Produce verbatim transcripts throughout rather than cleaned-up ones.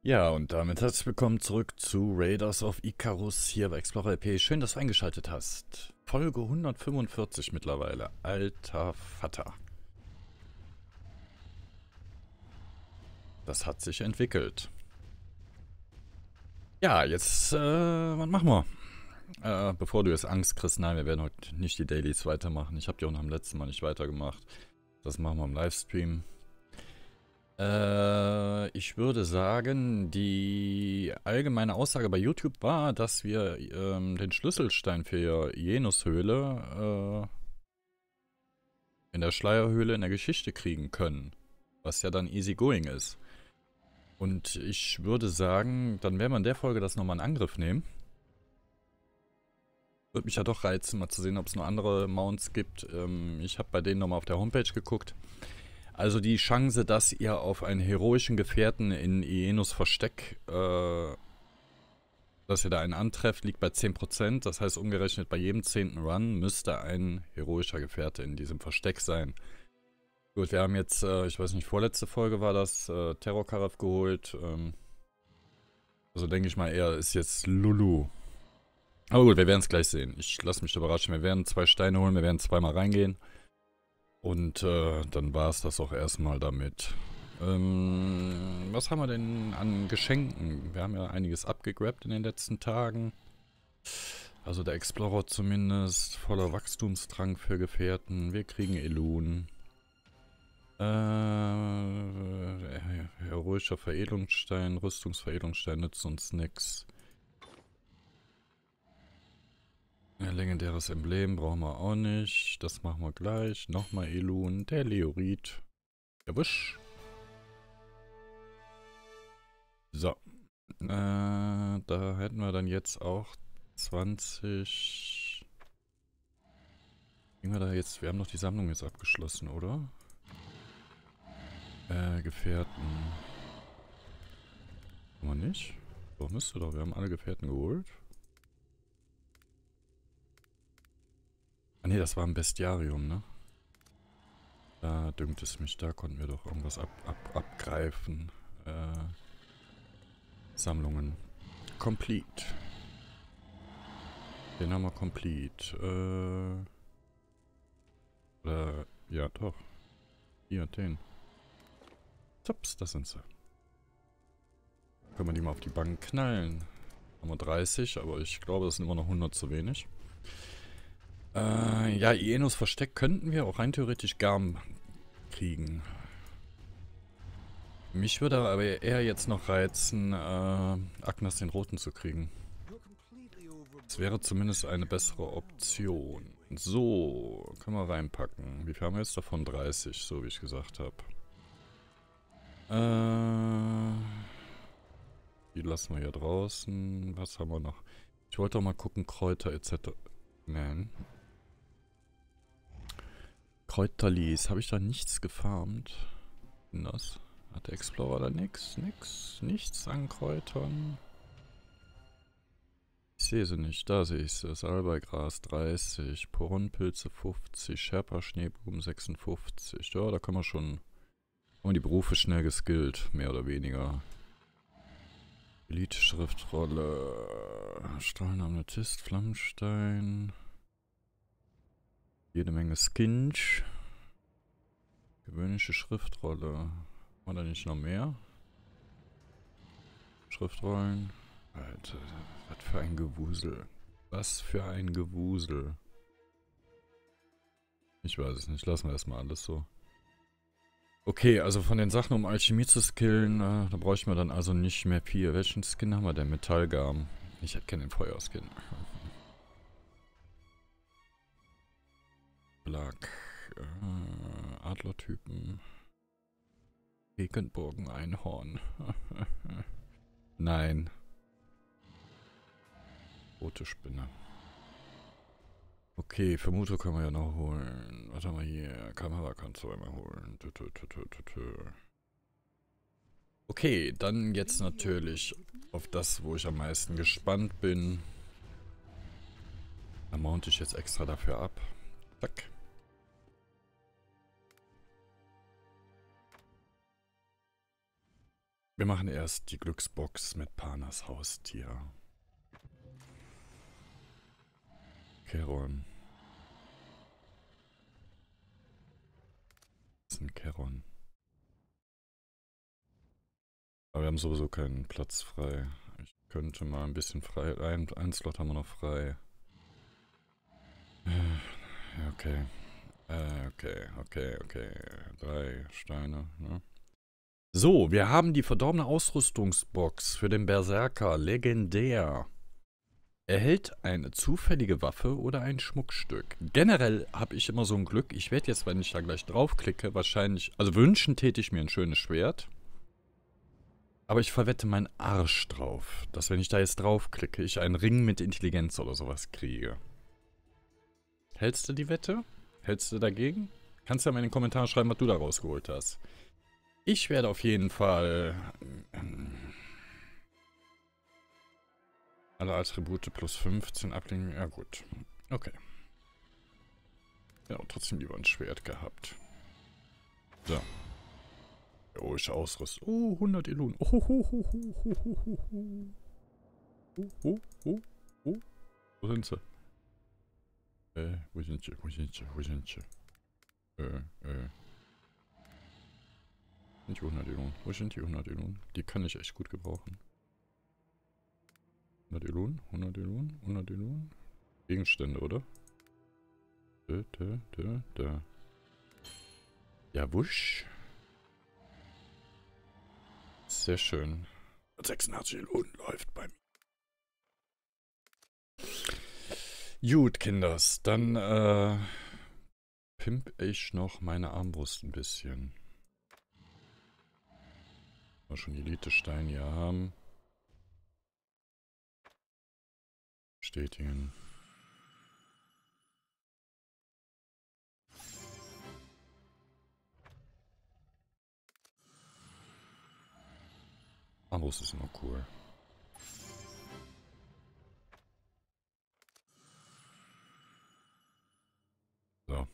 Ja, und damit herzlich willkommen zurück zu Raiders of Icarus hier bei Explorer L P. Schön, dass du eingeschaltet hast. Folge hundertfünfundvierzig mittlerweile. Alter Vater. Das hat sich entwickelt. Ja, jetzt, äh, was machen wir? Äh, bevor du jetzt Angst kriegst, nein, wir werden heute nicht die Dailies weitermachen. Ich habe die auch noch am letzten Mal nicht weitergemacht. Das machen wir im Livestream. Äh, ich würde sagen, die allgemeine Aussage bei YouTube war, dass wir ähm, den Schlüsselstein für Jenushöhle äh, in der Schleierhöhle in der Geschichte kriegen können. Was ja dann easy going ist. Und ich würde sagen, dann werden wir in der Folge das nochmal in Angriff nehmen. Würde mich ja doch reizen, mal zu sehen, ob es noch andere Mounts gibt. Ähm, ich habe bei denen nochmal auf der Homepage geguckt. Also die Chance, dass ihr auf einen heroischen Gefährten in Ienus Versteck, äh, dass ihr da einen antrefft, liegt bei zehn Prozent. Das heißt, umgerechnet bei jedem zehnten Run müsste ein heroischer Gefährte in diesem Versteck sein. Gut, wir haben jetzt, äh, ich weiß nicht, vorletzte Folge war das, äh, Terror-Karaf geholt. Ähm, also denke ich mal, er ist jetzt Lulu. Aber gut, wir werden es gleich sehen. Ich lasse mich überraschen. Wir werden zwei Steine holen, wir werden zweimal reingehen. Und äh, dann war es das auch erstmal damit. Ähm, was haben wir denn an Geschenken? Wir haben ja einiges abgegrabt in den letzten Tagen. Also der Explorer zumindest. Voller Wachstumsdrang für Gefährten. Wir kriegen Elun. Äh, heroischer Veredelungsstein, Rüstungsveredelungsstein nützt uns nix. Ein legendäres Emblem brauchen wir auch nicht. Das machen wir gleich. Nochmal Elun. Der Leorit. Der Wisch. So. Äh, da hätten wir dann jetzt auch zwanzig. Kriegen wir da jetzt. Wir haben doch die Sammlung jetzt abgeschlossen, oder? Äh, Gefährten. Haben wir nicht? Doch, müsste doch. Wir haben alle Gefährten geholt. Ah ne, das war ein Bestiarium, ne? Da dünkt es mich, da konnten wir doch irgendwas ab, ab, abgreifen. Äh, Sammlungen. Complete. Den haben wir complete. Äh, oder, ja doch. Hier, den. Zups, das sind sie. Können wir die mal auf die Bank knallen. Haben wir dreißig, aber ich glaube, das sind immer noch hundert zu wenig. Äh, ja, Ienus Versteck könnten wir auch rein theoretisch Garm kriegen. Mich würde aber eher jetzt noch reizen, äh, Agnes den Roten zu kriegen. Das wäre zumindest eine bessere Option. So, können wir reinpacken. Wie viel haben wir jetzt davon? dreißig, so wie ich gesagt habe. Äh, die lassen wir hier draußen. Was haben wir noch? Ich wollte auch mal gucken, Kräuter et cetera. Nein. Kräuterlis. Habe ich da nichts gefarmt? Das? Hat der Explorer da nichts? Nix? Nichts an Kräutern? Ich sehe sie nicht. Da sehe ich sie. Salbeigras dreißig, Poronpilze fünfzig, Sherpa Schneeblumen sechsundfünfzig. Ja, da können wir schon... Haben wir die Berufe schnell geskillt, mehr oder weniger. Elite-Schriftrolle, strahlender Amethyst, Flammenstein. Jede Menge Skinch. Gewöhnliche Schriftrolle. Haben wir da nicht noch mehr? Schriftrollen. Alter, was für ein Gewusel. Was für ein Gewusel. Ich weiß es nicht. Lassen wir erstmal alles so. Okay, also von den Sachen, um Alchemie zu skillen, äh, da bräuchten wir dann also nicht mehr viel. Welchen Skin haben wir denn? Metallgarm. Ich hätte gerne den Feuerskin. Black. Äh, Adlertypen. Regenbogen, Einhorn. Nein. Rote Spinne. Okay, Vermutung können wir ja noch holen. Was haben wir hier? Kamera kannst du einmal holen. Tü, tü, tü, tü, tü, tü. Okay, dann jetzt natürlich auf das, wo ich am meisten gespannt bin. Da mounte ich jetzt extra dafür ab. Zack. Wir machen erst die Glücksbox mit Panas Haustier. Keron. Das ist ein Keron. Aber wir haben sowieso keinen Platz frei. Ich könnte mal ein bisschen frei... Ein, ein Slot haben wir noch frei. Ja, okay. Äh, okay, okay, okay. Drei Steine, ne? So, wir haben die verdorbene Ausrüstungsbox für den Berserker. Legendär. Erhält eine zufällige Waffe oder ein Schmuckstück. Generell habe ich immer so ein Glück. Ich werde jetzt, wenn ich da gleich draufklicke, wahrscheinlich... Also wünschen täte ich mir ein schönes Schwert. Aber ich verwette meinen Arsch drauf, dass wenn ich da jetzt draufklicke, ich einen Ring mit Intelligenz oder sowas kriege. Hältst du die Wette? Hältst du dagegen? Kannst ja mal in den Kommentaren schreiben, was du da rausgeholt hast. Ich werde auf jeden Fall... Ähm, alle Attribute plus fünfzehn ablegen. Ja gut. Okay. Ja, trotzdem lieber ein Schwert gehabt. So. Oh, ich ausrüste. Oh, hundert Elun. Oh, oh, oh, oh, oh, oh, oh, oh. Oh, oh, oh, oh. Wo sind sie? Äh, wo sind sie? Wo sind sie? Wo sind sie? Äh, äh. Sind die hundert Elun? Wo sind die hundert Elun? Die kann ich echt gut gebrauchen. hundert Elun? hundert Elun? hundert Elun? Gegenstände, oder? Da, da, da, da. Ja, wusch. Sehr schön. sechsundachtzig Elun läuft bei mir. Gut, Kinders. Dann, äh, pimp ich noch meine Armbrust ein bisschen. Mal schon Elite-Stein hier haben. Bestätigen. Armbrust ist immer cool. So.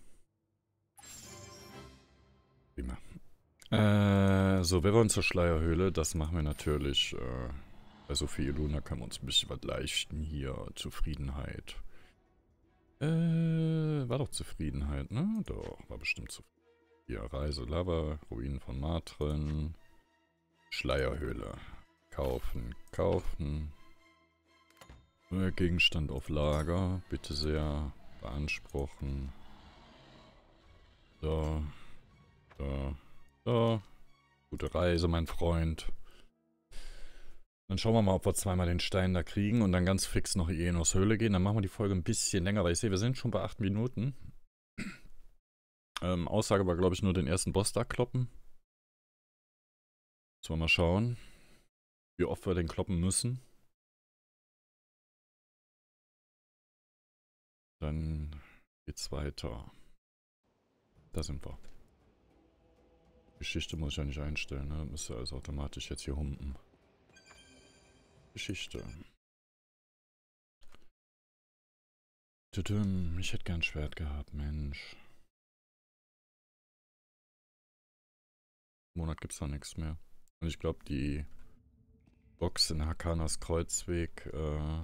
Prima. Äh, so, wir wollen zur Schleierhöhle. Das machen wir natürlich. Äh, bei Sophie Luna können wir uns ein bisschen was leisten hier. Zufriedenheit. Äh, war doch Zufriedenheit, ne? Doch, war bestimmt Zufriedenheit. Hier, Reise, Lava, Ruinen von Matren. Schleierhöhle. Kaufen, kaufen. Gegenstand auf Lager. Bitte sehr. Beanspruchen. So. So. So. Gute Reise, mein Freund. Dann schauen wir mal, ob wir zweimal den Stein da kriegen und dann ganz fix noch in Enos Höhle gehen. Dann machen wir die Folge ein bisschen länger, weil ich sehe, wir sind schon bei acht Minuten. Ähm, Aussage war, glaube ich, nur den ersten Boss da kloppen. Müssen wir mal schauen, wie oft wir den kloppen müssen. Dann geht's weiter. Da sind wir. Geschichte muss ich ja nicht einstellen, ne? Müsste alles automatisch jetzt hier humpen. Geschichte. Tudum. Ich hätte gern ein Schwert gehabt, Mensch. Im Monat gibt's da nichts mehr. Und ich glaube, die Box in Hakanas Kreuzweg, äh...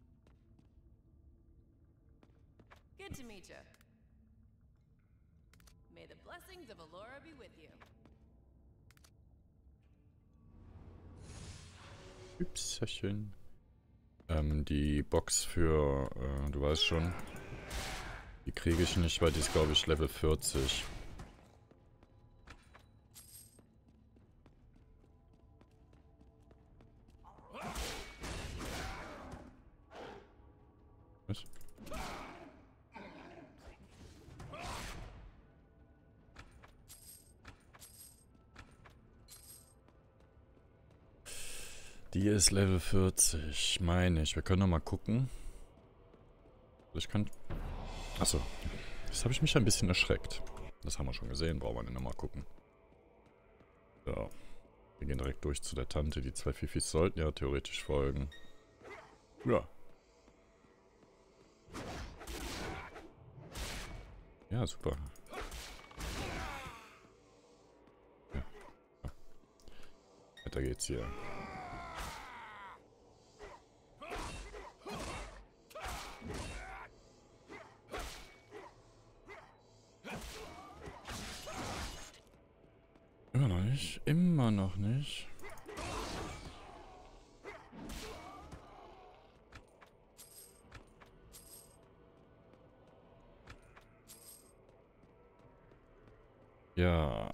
Good to meet you. May the blessings of Allura be with you. Hübserchen. Ähm, die Box für, äh, du weißt schon, die kriege ich nicht, weil die ist, glaube ich, Level vierzig. Was? Die ist Level vierzig, meine ich. Wir können noch mal gucken. Ich kann... Achso. Jetzt habe ich mich ein bisschen erschreckt. Das haben wir schon gesehen. Brauchen wir nicht noch mal gucken. So. Wir gehen direkt durch zu der Tante. Die zwei Fifis sollten ja theoretisch folgen. Ja. Ja, super. Ja. Weiter geht's hier. Immer noch nicht. Immer noch nicht. Ja.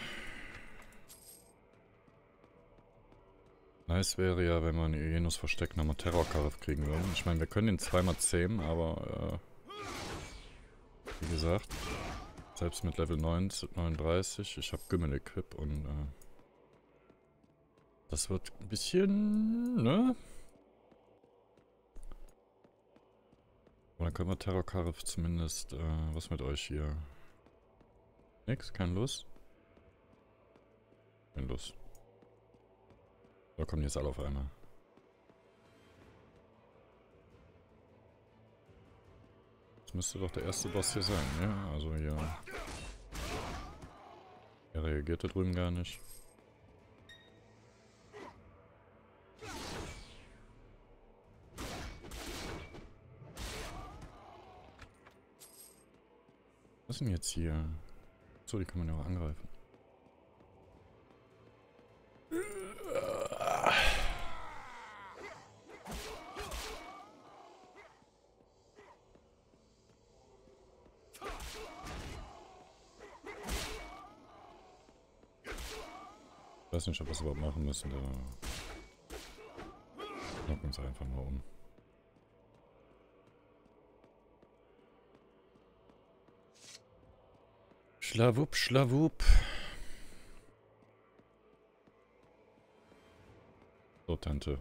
Nice wäre ja, wenn man Ienus Versteck nochmal Terrorkarif kriegen würde. Ich meine, wir können den zweimal zähmen, aber äh, wie gesagt, selbst mit Level neununddreißig, ich habe Gümmel-Equip und äh, das wird ein bisschen, ne? Aber dann können wir Terrorkarif zumindest, äh, was mit euch hier? Nix? Keine Lust? Keine Lust. Da kommen jetzt alle auf einmal. Das müsste doch der erste Boss hier sein, ja? Also hier. Er reagiert da drüben gar nicht. Was ist denn jetzt hier? So, die kann man ja auch angreifen. Ich weiß nicht, ob wir es überhaupt machen müssen. Da knocken uns einfach mal um. Schlawupp, schlawupp. So, Tante.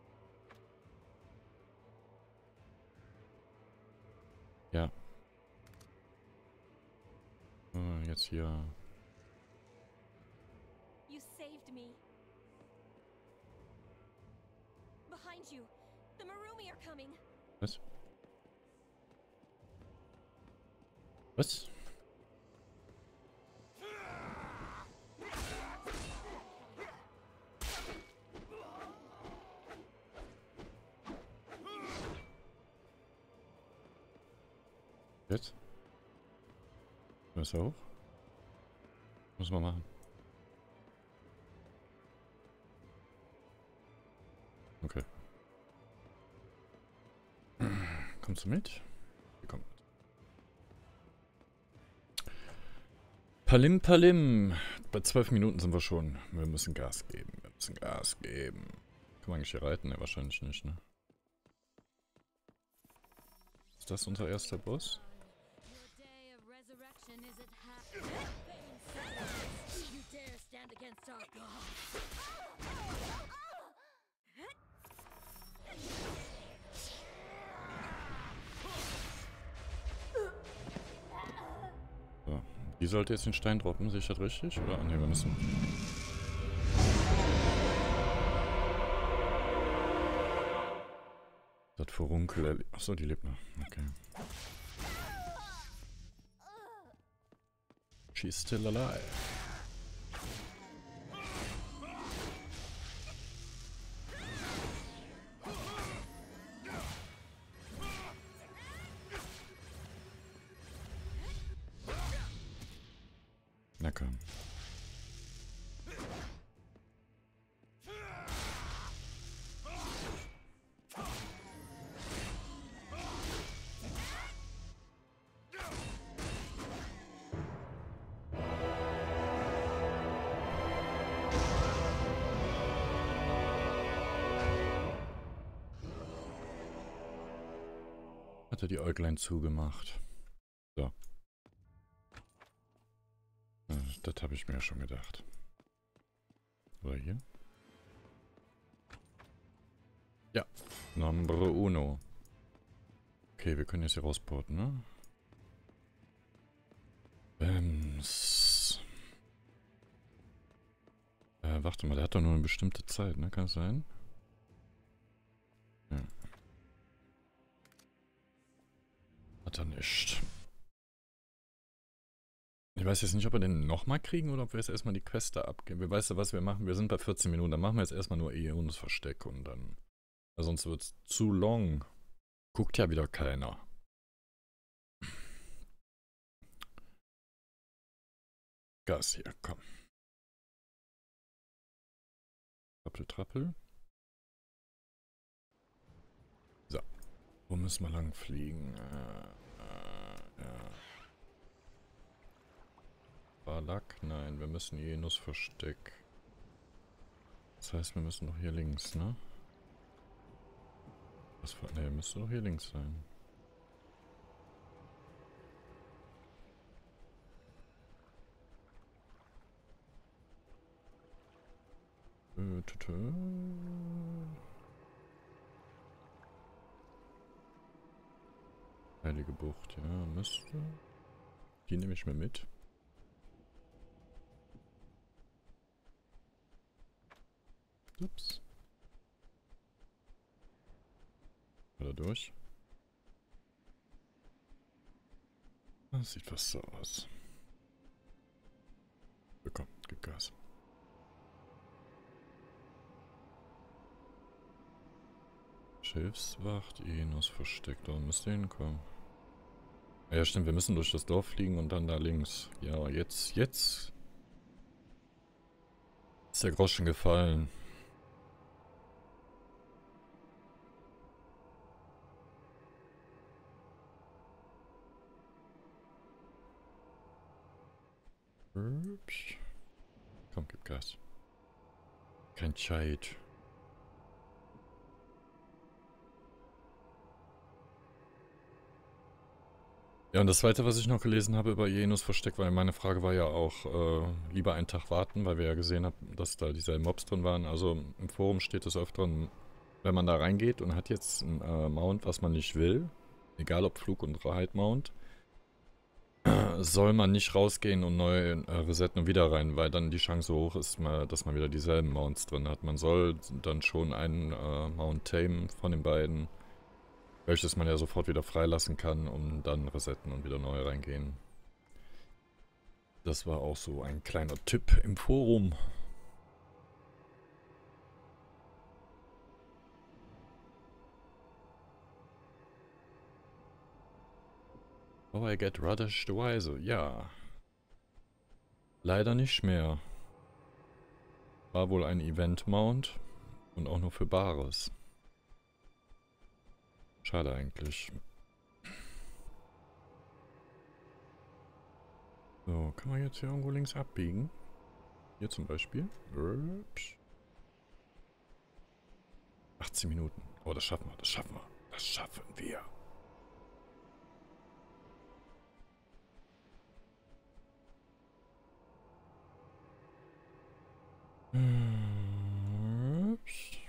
Ja. Oh, jetzt hier. You saved me. Behind you. The Marumi are coming. Was? Was? Jetzt? Ist er hoch? Muss man machen. Okay. Kommst du mit? Komm mit. Palim Palim. Bei zwölf Minuten sind wir schon. Wir müssen Gas geben. Wir müssen Gas geben. Kann man eigentlich hier reiten? Ne, wahrscheinlich nicht, ne? Ist das unser erster Boss? So. Die sollte jetzt den Stein droppen, sehe ich das richtig? Oder? Ne, wir müssen. Das Furunkel. Achso, die lebt noch. Okay. She's still alive. Na komm. Hat er die Äuglein zugemacht. So. Das habe ich mir ja schon gedacht. Oder hier? Ja. Numero uno. Okay, wir können jetzt hier rausporten, ne? Bams. Äh, warte mal, der hat doch nur eine bestimmte Zeit, ne? Kann es sein? Ja. Hat er nicht. Ich weiß jetzt nicht, ob wir den nochmal kriegen oder ob wir jetzt erstmal die Quest da abgeben. Wir weißt du, was wir machen? Wir sind bei vierzehn Minuten. Dann machen wir jetzt erstmal nur Eons Versteck und dann. Weil sonst wird es zu long. Guckt ja wieder keiner. Gas hier, komm. Trappel, trappel. So. Wo müssen wir lang fliegen? Äh, äh, ja. Balak? Nein, wir müssen Enos Versteck. Das heißt, wir müssen doch hier links, ne? Was für, ne, müsste doch hier links sein. Äh, tü -tü. Heilige Bucht, ja, müsste. Die nehme ich mir mit. Ups. Wieder durch. Das sieht fast so aus. Bekomm, gib Gas. Schiffswacht, Enos versteckt, da müsste hinkommen. Ja, stimmt, wir müssen durch das Dorf fliegen und dann da links. Ja, jetzt, jetzt ist der Groschen gefallen. Ups. Komm, gib Gas. Kein Zeit. Ja, und das zweite, was ich noch gelesen habe über Enos Versteck, weil meine Frage war ja auch, äh, lieber einen Tag warten, weil wir ja gesehen haben, dass da dieselben Mobs drin waren. Also im Forum steht es öfter, wenn man da reingeht und hat jetzt ein äh, Mount, was man nicht will, egal ob Flug- und Ride-Mount, soll man nicht rausgehen und neu äh, resetten und wieder rein, weil dann die Chance hoch ist, mal, dass man wieder dieselben Mounts drin hat. Man soll dann schon einen äh, Mount tamen von den beiden, welches man ja sofort wieder freilassen kann und dann resetten und wieder neu reingehen. Das war auch so ein kleiner Tipp im Forum. Oh, I get Radish the Wise. Ja. Leider nicht mehr. War wohl ein Event-Mount und auch nur für Bares. Schade eigentlich. So, kann man jetzt hier irgendwo links abbiegen? Hier zum Beispiel. Ups. achtzehn Minuten. Oh, das schaffen wir, das schaffen wir. Das schaffen wir. Ups.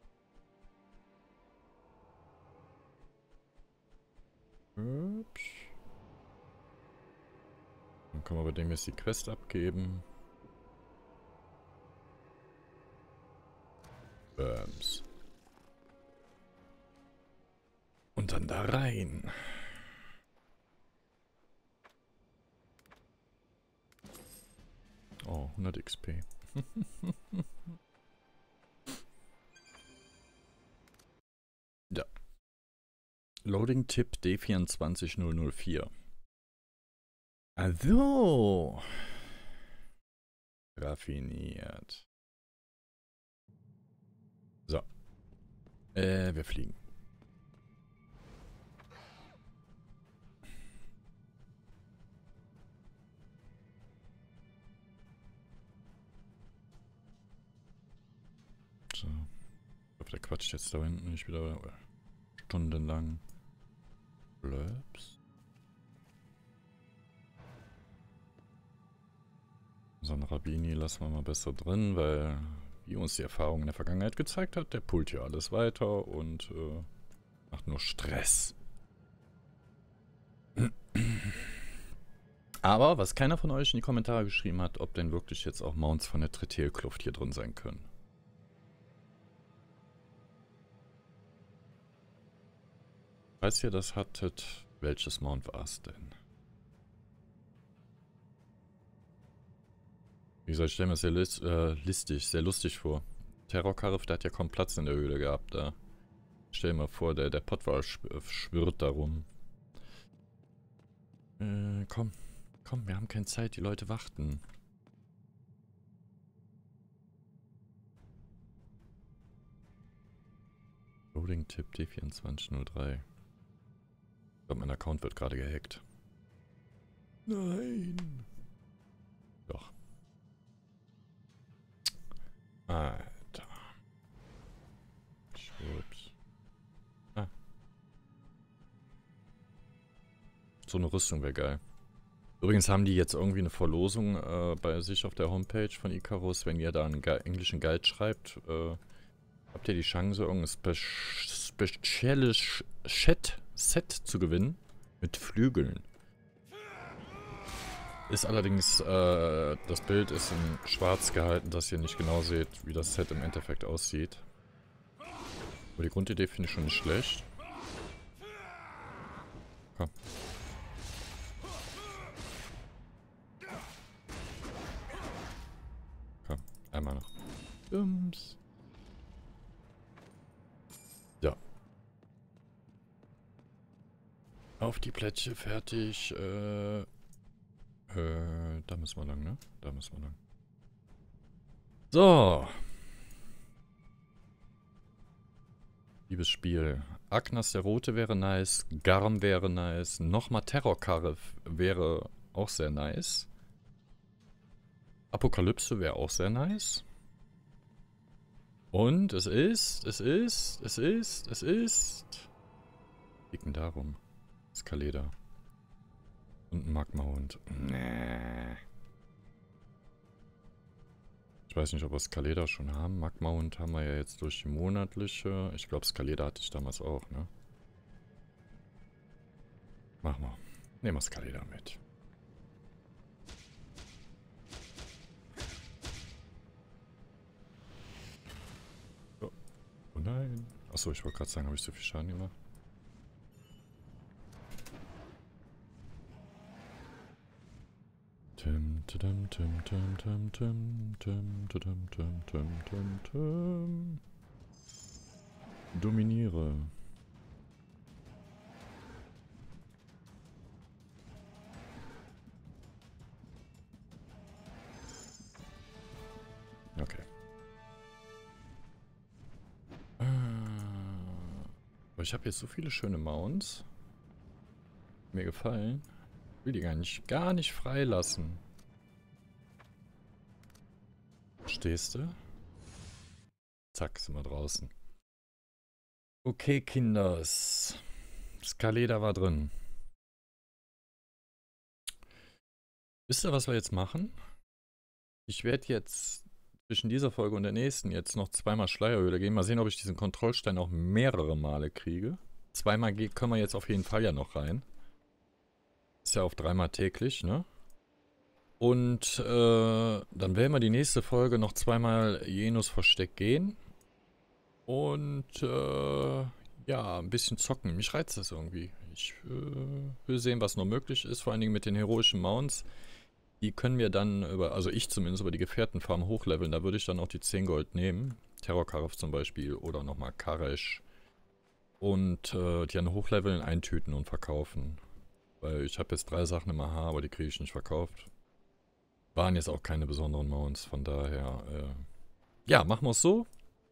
Ups. Dann können wir bei dem jetzt die Quest abgeben. Bams. Und dann da rein. Oh, hundert X P. Ja. Loading Tipp D zwei vier null null vier. Also. Raffiniert. So. Äh, wir fliegen. So. Ich hoffe, der quatscht jetzt da hinten nicht wieder stundenlang. Blöps. So ein Rabini lassen wir mal besser drin, weil, wie uns die Erfahrung in der Vergangenheit gezeigt hat, der pullt hier alles weiter und äh, macht nur Stress. Aber, was keiner von euch in die Kommentare geschrieben hat, ob denn wirklich jetzt auch Mounts von der Tretiel-Kluft hier drin sein können. Falls ihr das hattet, welches Mount war es denn? Wie gesagt, ich stelle mir das sehr lis äh, listig, sehr lustig vor. Terrorkarif, der hat ja kaum Platz in der Höhle gehabt da. Stell dir mal vor, der, der Pottwal schwirrt darum. Äh, komm. Komm, wir haben keine Zeit, die Leute warten. Loading-Tipp D vierundzwanzig null drei. Ich glaube, mein Account wird gerade gehackt. Nein. Doch. Alter. Schwupps. Ah. So eine Rüstung wäre geil. Übrigens haben die jetzt irgendwie eine Verlosung äh, bei sich auf der Homepage von Icarus. Wenn ihr da einen Gu englischen Guide schreibt, äh, habt ihr die Chance, irgendein spe spezielles Chat Set zu gewinnen. Mit Flügeln. Ist allerdings, äh, das Bild ist in schwarz gehalten, dass ihr nicht genau seht, wie das Set im Endeffekt aussieht. Aber die Grundidee finde ich schon nicht schlecht. Komm. Komm, einmal noch. Bums. Ja. Auf die Plätze, fertig. Äh, äh, da müssen wir lang, ne? Da müssen wir lang. So. Liebes Spiel. Agnas der Rote wäre nice. Garm wäre nice. Nochmal Terrorkarif wäre auch sehr nice. Apokalypse wäre auch sehr nice. Und es ist, es ist, es ist, es ist... Liegen darum. Skaleda. Und ein Magmahund. Nee. Ich weiß nicht, ob wir Skaleda schon haben. Magmahund haben wir ja jetzt durch die monatliche. Ich glaube, Skaleda hatte ich damals auch, ne? Machen wir. Nehmen wir Skaleda mit. Oh, oh nein. Achso, ich wollte gerade sagen, habe ich so viel Schaden gemacht? Tim, tim, tim, tim, tim, tim, tim, tim, tim, tim, tim, tim. Dominiere. Okay. Aber ich habe jetzt so viele schöne Mounts. Mir gefallen. Ich will die gar nicht, gar nicht freilassen. Verstehst du? Zack, sind wir draußen. Okay, Kinders. Skaleda war drin. Wisst ihr, was wir jetzt machen? Ich werde jetzt zwischen dieser Folge und der nächsten jetzt noch zweimal Schleierhöhle gehen. Mal sehen, ob ich diesen Kontrollstein auch mehrere Male kriege. Zweimal können wir jetzt auf jeden Fall ja noch rein. Ist ja auf dreimal täglich, ne? Und äh, dann werden wir die nächste Folge noch zweimal Jenos Versteck gehen. Und äh, ja, ein bisschen zocken. Mich reizt das irgendwie. Ich äh, will sehen, was noch möglich ist. Vor allen Dingen mit den heroischen Mounts. Die können wir dann über, also ich zumindest, über die Gefährtenfarm hochleveln. Da würde ich dann auch die zehn Gold nehmen. Terrorkarif zum Beispiel oder nochmal Karesh. Und äh, die dann hochleveln, eintüten und verkaufen. Weil ich habe jetzt drei Sachen im A H, aber die kriege ich nicht verkauft. Waren jetzt auch keine besonderen Mounts, von daher, äh, ja, machen wir es so.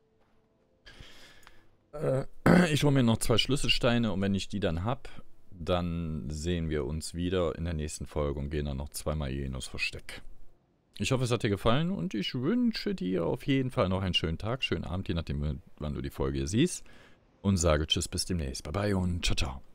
Äh, ich hole mir noch zwei Schlüsselsteine und wenn ich die dann habe, dann sehen wir uns wieder in der nächsten Folge und gehen dann noch zweimal Jenos Versteck. Ich hoffe, es hat dir gefallen und ich wünsche dir auf jeden Fall noch einen schönen Tag, schönen Abend, je nachdem, wann du die Folge hier siehst. Und sage Tschüss, bis demnächst. Bye bye und ciao, ciao.